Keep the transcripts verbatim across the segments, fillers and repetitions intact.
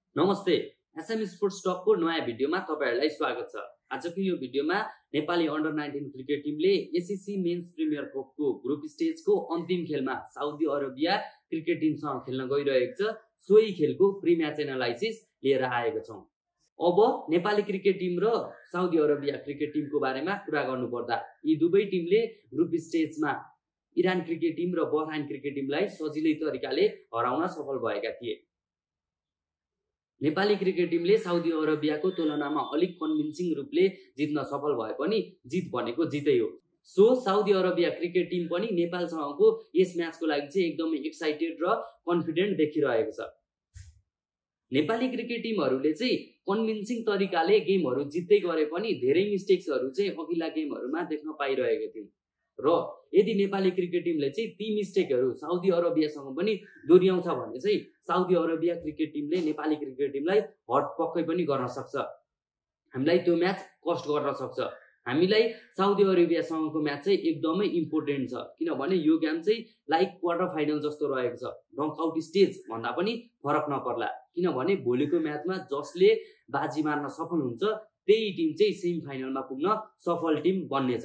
नमस्ते, SM sports talk को नयाँ भिडियोमा तपाईहरुलाई स्वागत छ। आजको यो भिडियोमा नेपाली अन्डर नाइन्टीन क्रिकेट टिमले एसीसी मेन्स प्रिमियर कपको ग्रुप स्टेजको अन्तिम खेलमा साउदी अरेबिया क्रिकेट टिमसँग खेल्न गइरहेको छ। सोही खेलको प्री म्याच एनालाइसिस लिएर आएको छौं। अब नेपाली क्रिकेट टिम र साउदी अरेबिया क्रिकेट टिमको बारेमा कुरा गर्नुपर्दा यी दुवै टिमले ग्रुप स्टेजमा इरान क्रिकेट टिम र बहराइन क्रिकेट टिमलाई सजिलै तरिकाले हराउन सफल भएका थिए। नेपाली क्रिकेट टिमले साउदी अरेबियाको तुलनामा अलिक कन्भिन्सिङ रूपले जित्न सफल भए पनि जित भनेको जितै हो। सो साउदी अरेबिया क्रिकेट टिम पनि नेपालसँगको यस म्याचको लागि चाहिँ एकदमै एक्साइटेड र कन्फिडेन्ट देखिरहेको छ। नेपाली क्रिकेट टिमहरूले चाहिँ कन्भिन्सिङ तरिकाले गेमहरू जित्दै गरे पनि धेरै मिस्टेक्सहरू चाहिँ अघिल्ला गेमहरूमा देख्न पाइरहेको थियौं र यदि नेपाली क्रिकेट टिमले चाहिँ ती मिस्टेकहरू साउदी अरेबियासँग पनि दोहोर्याउँछ भने चाहिँ साउदी अरेबिया क्रिकेट टिमले नेपाली क्रिकेट टिमलाई हट पक्कै पनि गर्न सक्छ। हामीलाई त्यो म्याच कस्ट गर्न सक्छ। हामीलाई साउदी अरेबियासँगको म्याच चाहिँ एकदमै इम्पोर्टेन्ट छ, किनभने यो गेम चाहिँ लाइक क्वार्टर फाइनल जस्तो रहेको छ। नकआउट स्टेज भन्दा पनि फरक नपर्ला, किनभने भोलिको म्याचमा जसले बाजी मार्न सफल हुन्छ त्यही टिम चाहिँ सेमी फाइनलमा पुग्न सफल टिम बन्नेछ।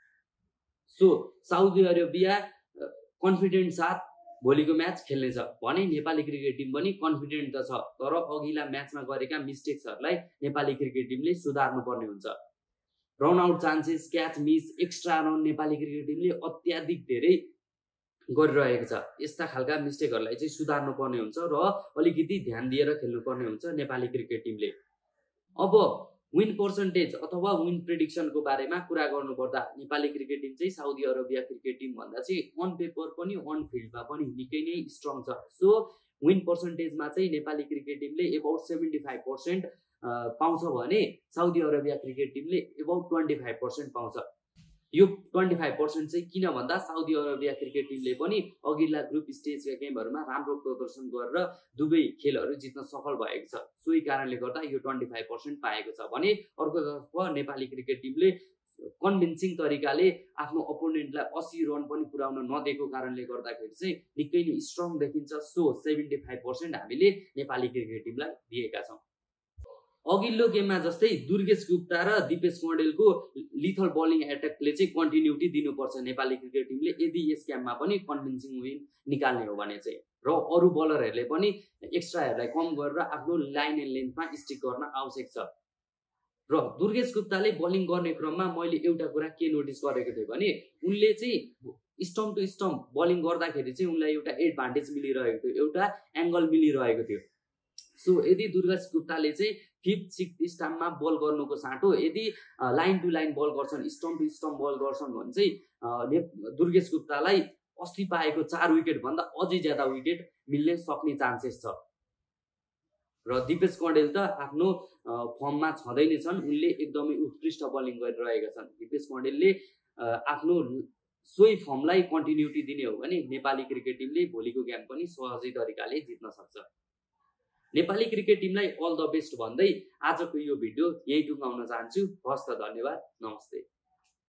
सो साउदी अरेबिया कन्फिडेन्ट साथ भोलिको म्याच खेल्नेछ भने नेपाली क्रिकेट टिम पनि कन्फिडेन्ट त छ, तर अघिल्ला म्याचमा गरेका मिस्टेक्सहरूलाई नेपाली क्रिकेट टिमले सुधार्नु पर्ने हुन्छ। Run out chances, catch miss, extra run Nepali cricket टिमले अत्याधिक धेरै गरिरहेको छ। यस्ता खालका मिस्टेकहरूलाई चाहिँ सुधार्नु पर्ने हुन्छ र अलिकति ध्यान दिएर खेल्नु पर्ने हुन्छ नेपाली क्रिकेट टिमले। अब विन पर्सेन्टेज अथवा विन प्रेडिक्सनको बारेमा कुरा गर्नुपर्दा नेपाली क्रिकेट टिम चाहिँ साउदी अरेबिया क्रिकेट टिम भन्दा चाहिँ अन पेपर पनि अन फिल्डमा पनि निकै नै स्ट्रङ छ। सो विन पर्सेन्टेजमा चाहिँ नेपाली क्रिकेट टिमले एबाउट सेभेन्टी फाइभ पर्सेन्ट पाउँछ भने साउदी अरेबिया क्रिकेट टिमले एबाउट ट्वेन्टी फाइभ पर्सेन्ट पाउँछ। यो ट्वेन्टी फाइभ पर्सेन्ट चाहिँ किन भन्दा साउदी अरेबिया क्रिकेट टिमले पनि अघिल्ला ग्रुप स्टेजका गेमहरूमा राम्रो प्रदर्शन गरेर दुवै खेलहरू जित्न सफल भएको छ। सोही कारणले गर्दा यो ट्वेन्टी फाइभ पर्सेन्ट पाएको छ भने अर्कोतर्फ नेपाली क्रिकेट टिमले कन्भिन्सिङ तरिकाले आफ्नो अपोनेन्टलाई अस्सी रन पनि पुर्याउन नदिएको कारणले गर्दाखेरि चाहिँ निकै नै स्ट्रङ देखिन्छ। सो सेभेन्टी फाइभ पर्सेन्ट हामीले नेपाली क्रिकेट टिमलाई दिएका छौँ। अघिल्लो गेममा जस्तै दुर्गेश गुप्ता र दिपेश कौडेलको लिथल बलिङ एट्याकले चाहिँ कन्टिन्युटी दिनुपर्छ नेपाली क्रिकेट टिमले यदि यस गेममा पनि कन्भिन्सिङ विन निकाल्ने हो भने चाहिँ, र अरू बलरहरूले पनि एक्स्ट्राहरूलाई कम गरेर आफ्नो लाइन एन्ड लेन्थमा स्टिक गर्न आवश्यक छ। र दुर्गेश गुप्ताले बलिङ गर्ने क्रममा मैले एउटा कुरा के नोटिस गरेको थिएँ भने उनले चाहिँ स्टम्प टु स्टम्प बलिङ गर्दाखेरि चाहिँ उनलाई एउटा एडभान्टेज मिलिरहेको थियो, एउटा एङ्गल मिलिरहेको थियो। सो यदि दुर्गेश गुप्ताले चाहिँ फिफ्थ सिक्स्थ स्टम्पमा बल गर्नुको साटो यदि लाइन टु लाइन बल गर्छन्, स्टम्प टु स्टम्प बल गर्छन् भने चाहिँ दुर्गेश गुप्तालाई अस्ति पाएको चार विकेट भन्दा अझै ज्यादा विकेट मिल्ने सक्ने चान्सेस छ। र दिपेश कौडेल त आफ्नो फर्ममा छँदै नै छन्, उनले एकदमै उत्कृष्ट बलिङ गरिरहेका छन्। दिपेश कौडेलले आफ्नो सोही फर्मलाई कन्टिन्युटी दिने हो भने नेपाली क्रिकेट टिमले भोलिको गेम पनि सहजै तरिकाले जित्न सक्छ। नेपाली क्रिकेट टिमलाई अल द बेस्ट भन्दै आजको यो भिडियो यही टुङ्गाउन चाहन्छु। हस्त धन्यवाद, नमस्ते।